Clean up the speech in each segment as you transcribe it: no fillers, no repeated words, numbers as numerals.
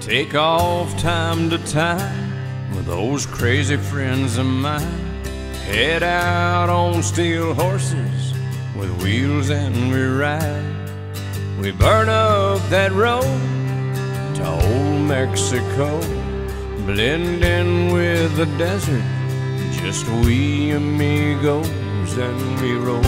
take off time to time with those crazy friends of mine. Head out on steel horses with wheels and we ride. We burn up that road to old Mexico, blend in with the desert, just we amigos, and we roll.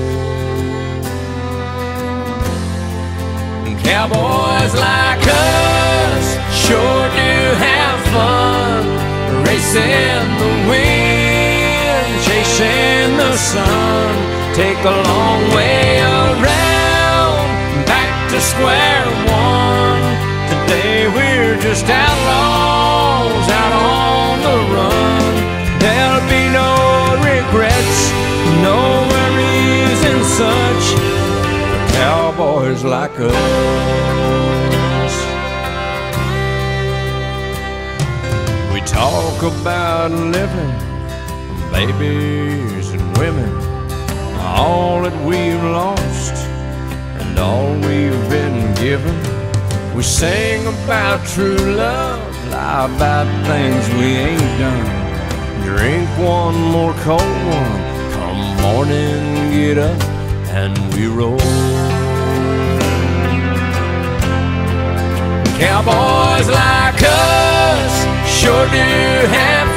Cowboys like us sure do have fun, racing the wind, chasing the sun. Take the long way around, back to square one. Today we're just outlaws out on the run. There'll be no regrets, no worries and such for cowboys like us. We talk about living, babies and women, all that we've lost and all we've been given. We sing about true love, lie about things we ain't done. Drink one more cold one, come morning, get up and we roll. Cowboys like us sure do have